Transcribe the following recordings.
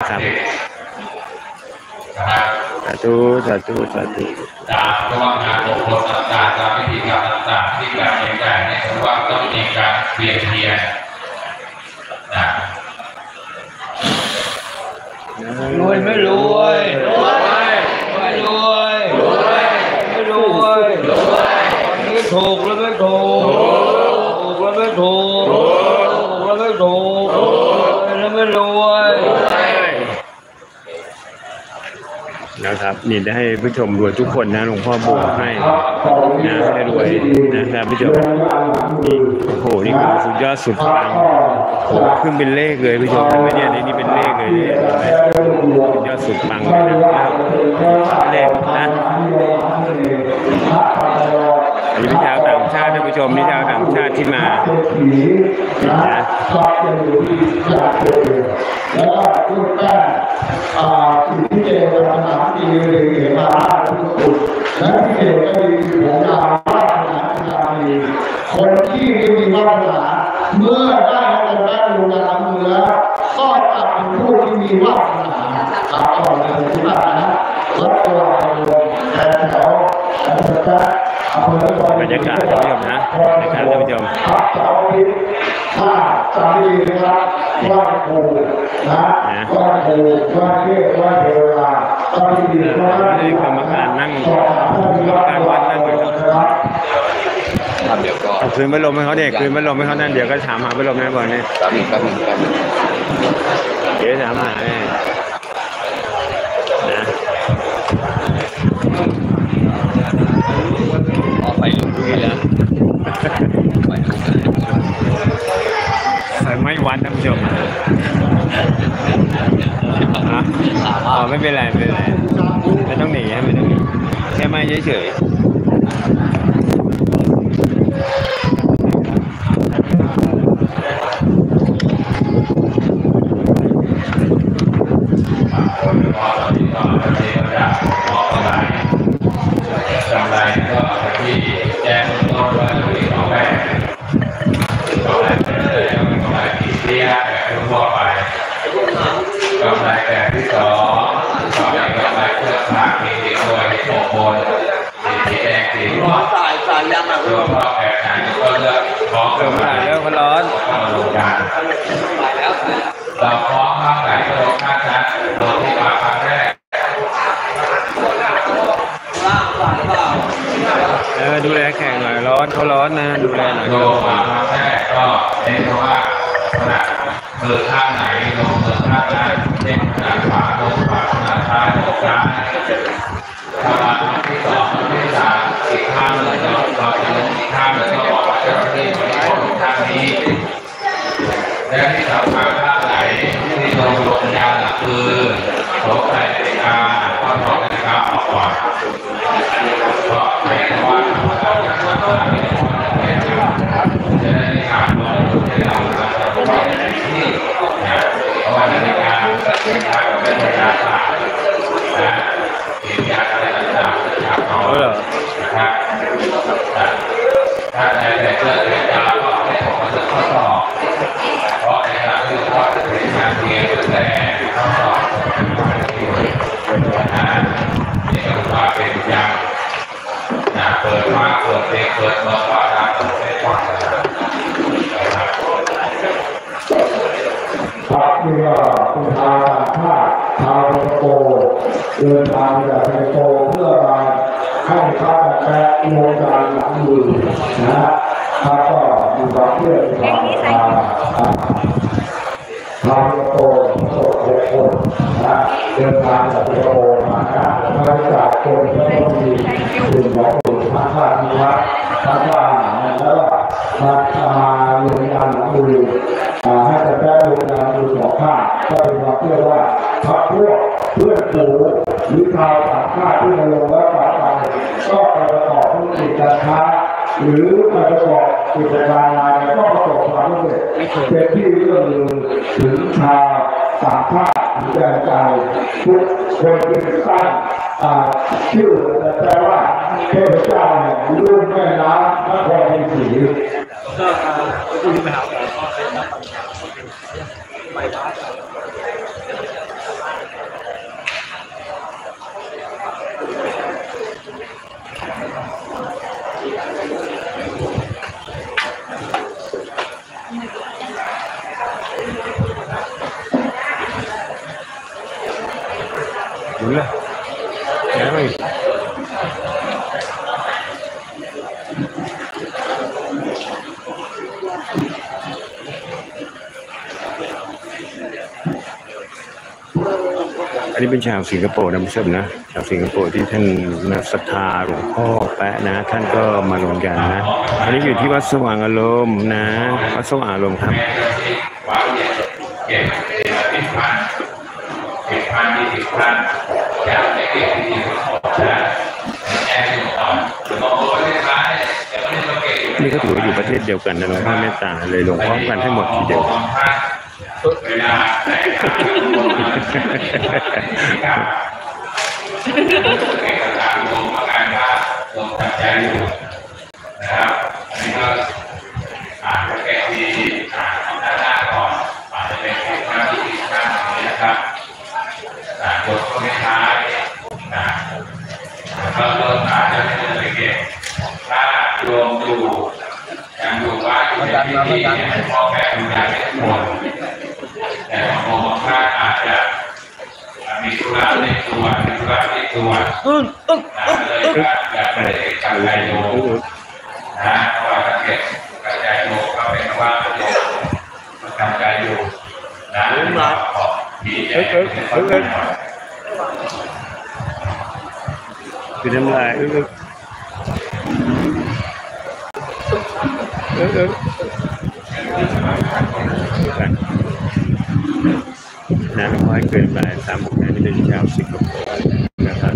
นะครับสาธุสาธุสาธุจากเพราะว่างานอบรมต่างๆจากพิธีกรรมต่างๆที่แบบใหญ่ๆในถือว่าต้องมีการเปลี่ยนเทียนรวยไม่รวยรวยไม่รวยรวยไม่รวยรวยไม่ถูกแล้วไม่ถูกถูกแล้วไม่ถูกถูกแล้วไม่ถูกแล้วไม่รวยนะครับนี่ได้ให้ผู้ชมรวยทุกคนนะหลวงพ่อโบกให้นะให้รวยนะครับผู้ชมนี่โอ้โหนี่คือสุดยอดสุดปังโอ้ขึ้นเป็นเลขเลยผู้ชมไม่เนี่ยนี่เป็นเลขเลยเนี่ยเห็นไหมสุดยอดสุดปังเลยนะครับเลขนะอันนี้เป็นชาวต่างชาติท่านผู้ชมนี่ชาวต่างชาติที่มานะแล้วก็ลูกแป้สิ่งที่เจริญภาษาดีหรือเหตุมาทุกคนและที่เจริญก็ดีผมยาววาสนาจารีคนที่มีวาสนาเมื่อได้เป็นแม่ดูแลทำมือแล้วก็จะเป็นผู้ที่มีวาสนาต่อเลยที่บ้านนะรถตัวแต่แถวบรรยากาศท่านผู้ชมนะนะครับท่านผู้ชมถ้าจำดีนะครับว่าครูนะว่าครูว่าเทพว่าเทวดาก็ดีว่ากรรมการนั่งกรรมการวัดนั่งอยู่ครับเดี๋ยวก็คืนพัดลมให้เขาเด็กคืนพัดลมให้เขานั่นเดี๋ยวก็ถามหาพัดลมนะก่อนเนี่ยแป๊บนึงเดี๋ยวถามหาเนี่ยนะไปลุกด้วยแล้วไม่วัดท่านผู้ชมไม่เป็นไรไม่เป็นไรไม่ต้องหนีไม่ต้องหนีแค่ไม่เฉยจำไรก็ที่แจ้งต้นว่าที่สองแม่กำไรไปเลยกำไรที่เตี้ยแบบทั่วไปกำไรแบบที่สองกำไรเพื่อขาดมีสีสวยที่โผล่บนสีแดงสีม่วงรวมก็แบบไหนก็เลือกของกำไรแล้วก็ร้อนเราพร้อมข้างไหนก็ลงข้างนั้นลงที่มาครั้งแรกดูแลแข่งหน่อยร้อนเขาร้อนนะดูแลหน่อยลงมาครั้งแรกก็เน้นว่าขนาดมือข้างไหนลงมือข้างนั้นเช่นขนาดขวาลงขวาขนาดซ้ายลงซ้ายถ้ามาครั้งที่สองครั้งที่สามอีกข้างหนึ่งเราจะลงอีกข้างหนึ่งก็บอกว่าเจ้าหน้าที่ไม่ได้ลงข้างนี้และที่สำคัญข้างไหนที่ลงยาหลักคือโถใส่นาฬิกาก็ถอดนาฬิกาออกก่อนเพราะแม้ว่าเราจะทำอะไรจะได้ในการลงทุนให้เราที่เพราะว่านาฬิกาเป็นการเป็นการศาสตร์นะเหตุการณ์อะไรต่างๆจากเขานะครับถ้าในแต่เกิดเหตุการณ์ก็ให้ผมมาศึกข้อสอบเพราะในการที่ข้อจะเป็นการเรียนแต่ข้อสอบนี่ก็ว่าเป็นอย่างเปิดมาเปิดเพลงเปิดมาว่าได้เปิดได้ก่อนนะครับนี่ก็เป็นชาวต่างชาติชาวสิงคโปร์เดินทางจากสิงคโปร์เพื่อมาให้ข้าราชการโรงการหลังมือนะถ้าก็มีความเชื่อในความศรัทธาชาวสิงคโปร์6 คนนะเดินทางจากสิงคโปร์มาจากคนที่ต้องมีสิ่งของทั้งชาติมีวัดทั้งว่าแล้วมาโรงงานหลังมือให้แต่แก้โรงงานมือสองข้างก็เป็นความเชื่อว่าพรรคพวกเพื่อนฝูงหรือชาวต่างชาติที่มาลงแล้วมาทำก็ไปประกอบธุรกิจการค้าหรือไปประกอบกิจการอะไรก็ประสบความสำเร็จเป็นที่เรื่องลือถึงชาวต่างชาติหรือแรงใจทุกคนเป็นตั้งชื่อแปลว่าเทพเจ้าแห่งรุ่มแม่น้ำนครศรีหมุนเลยแล้วอีกอันนี้เป็นชาวสิงคโปร์นะผู้ชมนะชาวสิงคโปร์ที่ท่านศรัทธาหลวงพ่อแป๊ะนะท่านก็มาลงยันนะอันนี้อยู่ที่วัดสว่างอารมณ์นะวัดสว่างอารมณ์ครับเก็บ10,000 20,000อยากได้เก็บดีๆนะแอบดูต่อหรือมองประเทศไทยแต่ประเทศเราเก็บนี่ก็ถือว่าอยู่ประเทศเดียวกันนะหลวงพ่อเมตตาเลยลงพร้อมกันให้หมดทีเดียวเวลาไหนครับเอกสารลงประกันว่าลงตัดใจอยู่นะครับอันนี้ก็แกะที่ด้านหน้าก่อนอาจจะเป็นข้างที่ข้างนี้นะครับกดเข้าไปท้ายก็เริ่มอาจจะไม่ได้เก็บถ้ารวมอยู่ยังอยู่ว่าอยู่ในที่พอแบ่งดูแลไม่ทั้งหมดแต่บางคนบางท่านอาจจะมีธุระในตัวมีธุระที่ตัวเลยอยากได้กระจายโยนะเพราะว่าถ้าเก็บกระจายโยก็เป็นว่ากระจายโยนะขอดีใจคือน้ำลายน้ำค่อยเกินไป3-6นี่เป็นชาวสิงคโปร์นะครับ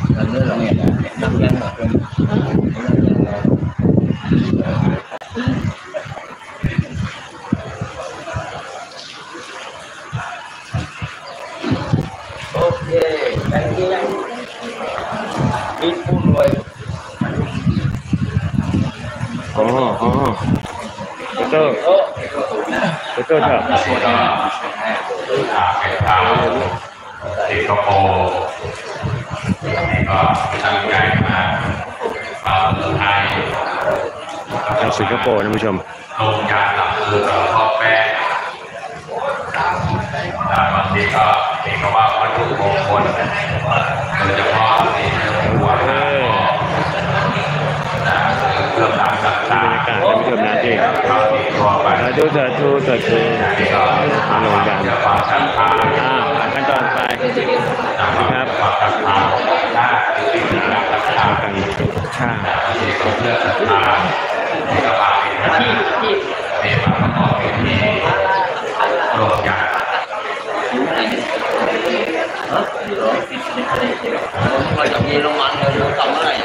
โอเคแค่นี้มีผู้รวยอ๋อโต้เถอะเป็นทางสิงคโปร์ก็ตั้งใจมาเมืองไทยชาวสิงคโปร์นะผู้ชมลงยาหลับคือพ่อแม่บางทีก็เห็นว่าวัตถุมงคลโดยเฉพาะในหัวหน้าเครื่องรางต่างๆบรรยากาศนะผู้ชมนะที่ตัวไปดูลงยันขั้นตอนไปนะครับชาวกันชาเพื่อศรัทธาในกระบะเป็นมาประกอบพิธีลงยันเราจะมีน้ำมันเราทำอะไร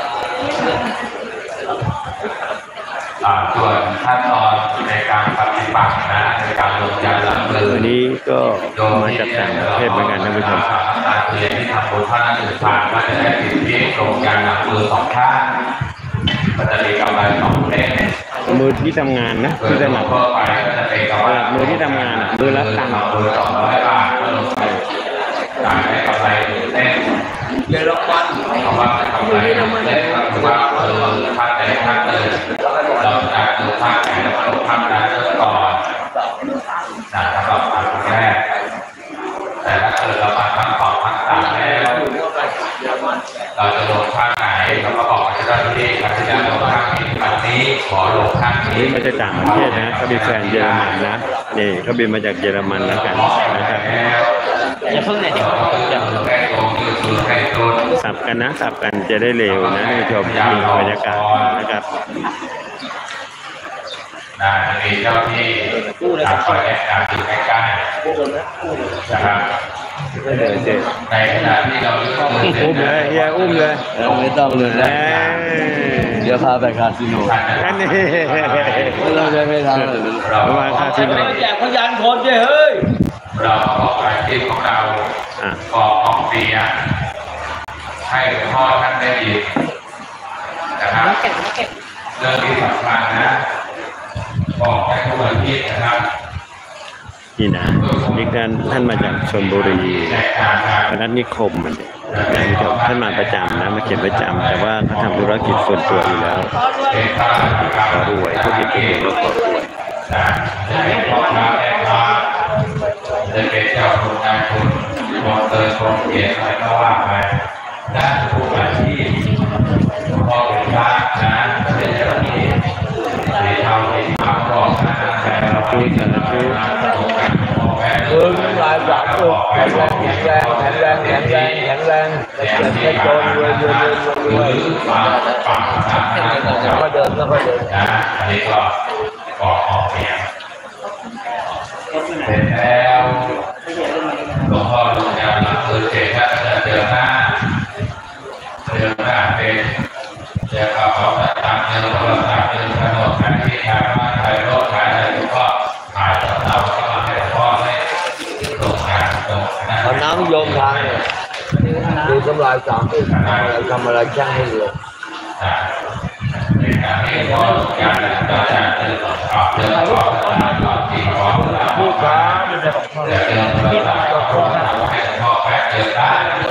ส่วนขั้นตอนในการปฏิบัตินะในการลงยันหลังมืออันนี้ก็มาจากต่างประเทศเหมือนกันนะผู้ชมเรียนที่ทำบุญพระนักศึกษาก็จะได้สิทธิลงยันหลังมือ2 ข้างก็จะมีกำไร2 เส้นมือที่ทำงานนะที่ถนัดมือที่ทำงานมือละตังค์มือ200 บาทก็ลงไปได้กำไร1 เส้นเยอรมันเพราะว่าทำอะไรเล่นก็คือว่าภาคใดภาคหนึ่งเราจะดูภาคไหนแล้วก็ภาคนั้นเริ่มก่อนสำหรับภาคแรกแต่ถ้าเกิดเรามาภาค2 ภาค 3แล้วเราจะลงภาคไหนเราก็บอกกับเจ้าหน้าที่การที่จะลงภาคนี้วันนี้ขอลงภาคนี้มาจากต่างประเทศนะเขาเป็นแฟนเยอรมันนะนี่เขาบินมาจากเยอรมันแล้วกันนะครับอย่าเพิ่งเนี่ยสับกันนะสับกันจะได้เร็วนะท่านผู้ชมมีบรรยากาศนะครับจะมีเจ้าที่คอยแนะนำอยู่ใกล้ๆนะครับในขณะที่เราอุ้มเลยเฮียอุ้มเลยไม่ต้องเลยนะเดี๋ยวพาไปคาสิโนนั่นนี่เราจะไม่ทำเรามาคาสิโนแจกพยานคนเฮ้ยเราขอการที่ของเราขอของเปียให้หลวงพ่อท่านได้ยินนะครับเรื่องที่สำคัญนะบอกให้ทุกคนที่นะครับนี่นะนี่ท่านมาจากชลบุรีพนัสนิคมมันท่านมาประจำนะมาเขียนประจำแต่ว่าเขาทำธุรกิจส่วนตัวอยู่แล้วขอรวยธุรกิจตัวเองก็ขอรวยจะเป็นเจ้าคุณนายคุณมองเตอร์ชมเกียรติอะไรก็ว่าไปแข็งแรงแข็งแรงแข็งแรงแข็งแรงจะเกิดไม่โกนรวยรวยรวยแล้วก็เดินแล้วก็เดินนะอันนี้ก็ออกเสียงเสร็จแล้วหลวงพ่อดูแนวหลังคือเสร็จแล้วจะเดินหน้าเป็นเดี๋ยวเขาตามเดินโทรศัพท์เดินถนนถ่ายที่ถ่ายบ้านถ่ายรถถ่ายอะไรก็ถ่ายเราก็มาให้หลวงพ่อให้ตรงงานตรงนั้นเอาน้ำโยมทางเนี่ยดูกำลายสามที่ทำอะไรแจ้งให้เลยในการที่พ่อการต่อจากเดินออกเดินออกตามรอบที่พ่อผู้ค้าเดินตามก็พ่อให้พ่อแป๊ะเดินได้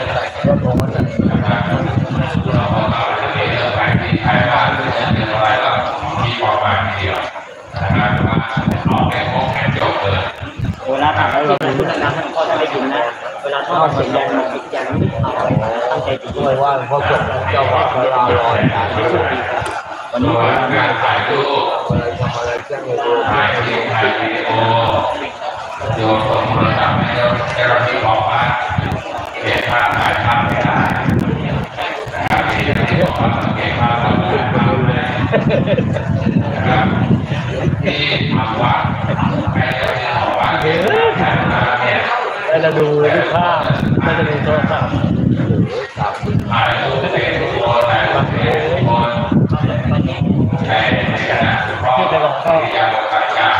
เราก็จะมีเรื่องไปที่ใครบ้างเรื่องอะไรก็มีประมาณเดียวนะครับว่าเอาแค่พบแค่จบเลยเวลาถามแล้วเราพูดนะท่านพ่อท่านได้ยินนะเวลาท่านเสียงแรงมันติดยังตั้งใจติดด้วยว่าเพราะเกิดเจ้าว่าเวลาลอยวันนี้การถ่ายรูปอะไรทำอะไรแจ้งให้ดูถ่ายวิดีโอโยนส่งโทรศัพท์ให้เจ้าหน้าที่บอกว่าเก็บภาพถ่ายภาพไม่ได้นะครับที่บอกว่าเก็บภาพเราไม่ได้นะครับที่ทำวัดให้เจ้าหน้าที่บอกว่าเก็บภาพถ่ายภาพเนี่ยเราดูรูปภาพไม่จะดูโทรศัพท์ถ่ายรูปเป็นตัวถ่ายรูปเป็นคนในขณะที่พ่อที่ยังตัดการ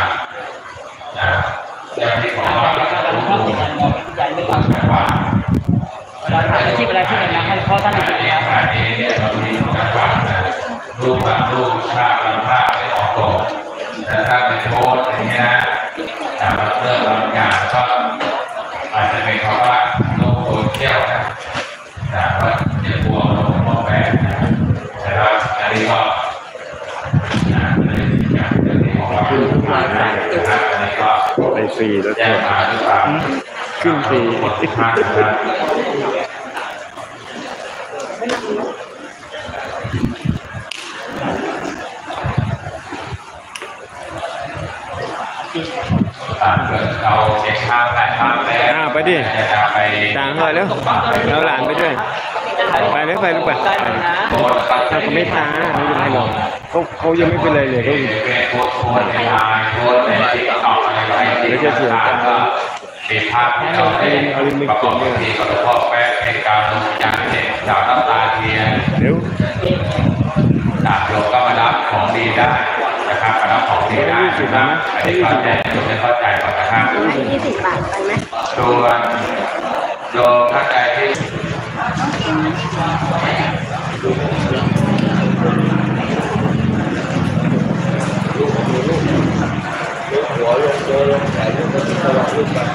อย่างที่ผมว่าที่อะไรที่เป็นนักให้พ่อท่านติดนะอันนี้เนี่ยเรามีจังหวะรูปภาพไม่ออกตรงแต่ถ้าเป็นโพสอย่างเงี้ยนะแต่เรื่องบางอย่างก็อาจจะเป็นเพราะว่าโลกโซเชียลนะแต่ว่าจะกลัวโลกมองแบบแต่ว่าอันนี้ก็ไปฟรีแล้วแจ้งมาหรือเปล่าขึ้นฟรีเราเช็คภาพถ่ายภาพแล้วไปดิไปต่างเลยแล้วเราหลานไปด้วยไปเลยไปลูกไปเขาไม่ตาไม่เป็นไรหรอกเขายังไม่เป็นไรเลยเขาเดี๋ยวจะเสียการมีภาพที่เราได้ประกอบพิธีกับหลวงพ่อแป๊ะในการลงยันเด็กจากน้ำตาเทียนเดี๋ยวจากโยมก็มารับของดีได้นะครับมารับของดีได้นะครับอันนี้เข้าใจจะเข้าใจก่อนนะครับ 20 บาทไปไหมตัวโยมเข้าใจที่หัวลงตัวลงแต่ลูกมันตลอดลูกแบบ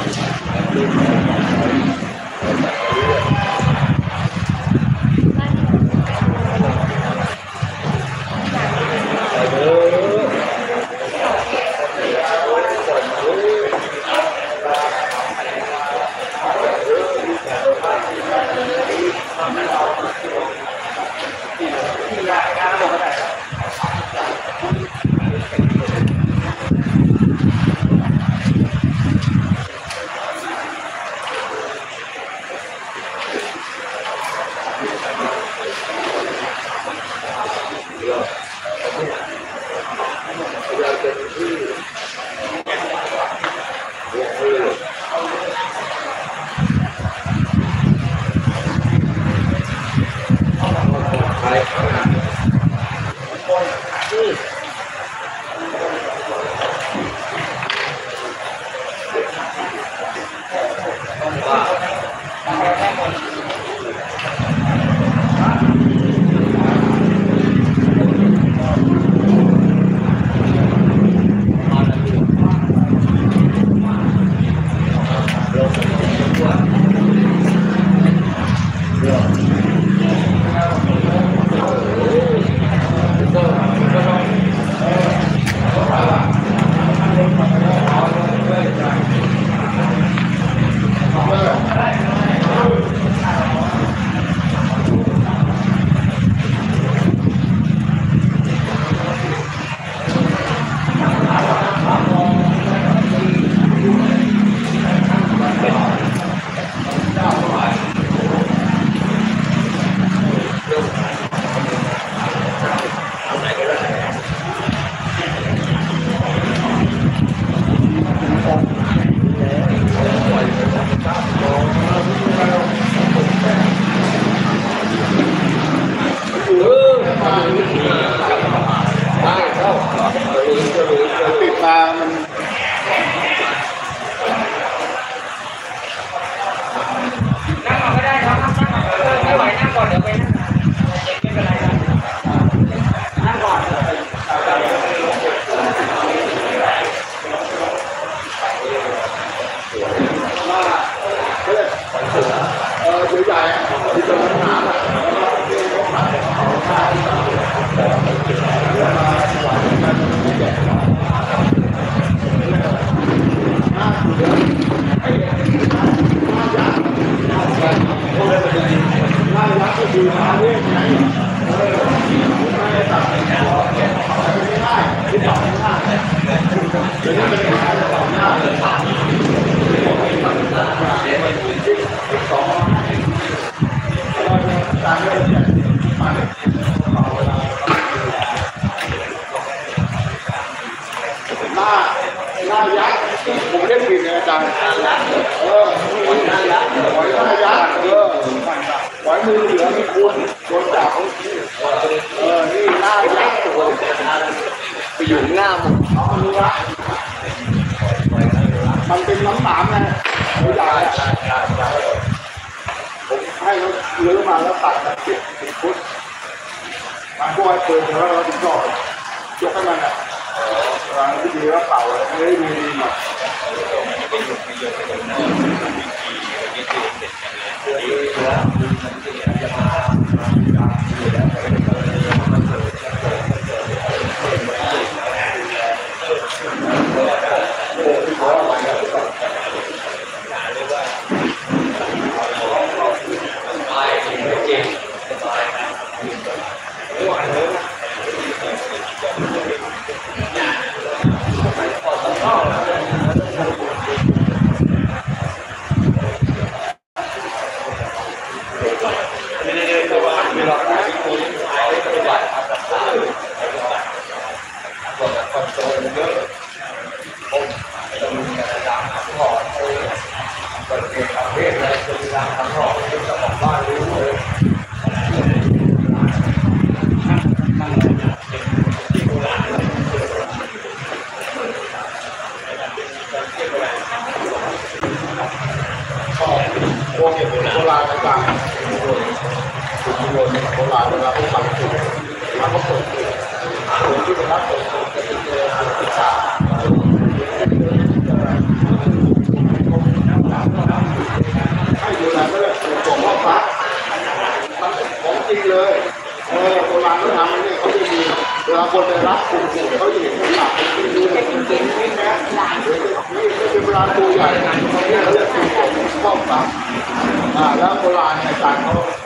เดี๋ยวไปนั่งไม่เป็นไรครับนั่งก่อนหน้ายักษ์ผมเล่นผิดนะอาจารย์หอยหน้ายักษ์หอยมือเหลือมีคุณโดนจับนี่หน้ายักษ์ไปอยู่หน้ามึงมันเป็นน้ำหนามไงไม่ใหญ่ผมให้เขาเลื้อยมาแล้วตัดเก็บพุทธมาพวกไอ้ปืนแล้วเราถึงจอดยกให้มันอ่ะวิธีว่าเป่าเลยไม่ดีหน่อยพวกโบราณต่างๆโบราณเวลาเขาสั่งถูกมันก็เปิดที่เป็นรับเปิดศึกษาให้ดูแลไม่ได้ส่งข้อพักมันของจริงเลยโบราณเขาทำมันเนี่ยเขาจะมีเวลาคนไปรับกลุ่มเขาจะเห็นหลักดูแลจริงๆนี่นะนี่เป็นโบราณตัวใหญ่เขาเรียกกลุ่มข้อพักแล้วโบราณในการเขา